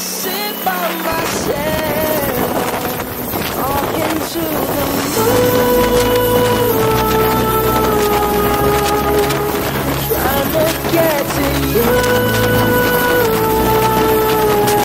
sit by myself, talking to the moon, trying to get to you.